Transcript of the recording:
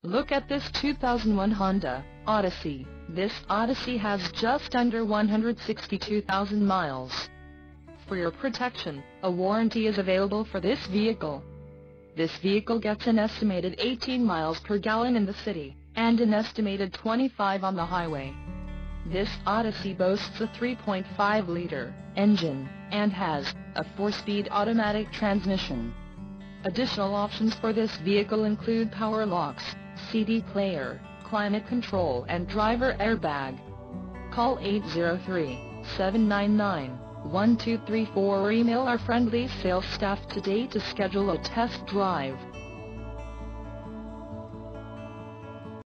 Look at this 2001 Honda Odyssey. This Odyssey has just under 162,000 miles. For your protection, a warranty is available for this vehicle. This vehicle gets an estimated 18 miles per gallon in the city, and an estimated 25 on the highway. This Odyssey boasts a 3.5-liter engine, and has a 4-speed automatic transmission. Additional options for this vehicle include power locks, CD player, climate control and driver airbag. Call 803-799-1234 or email our friendly sales staff today to schedule a test drive.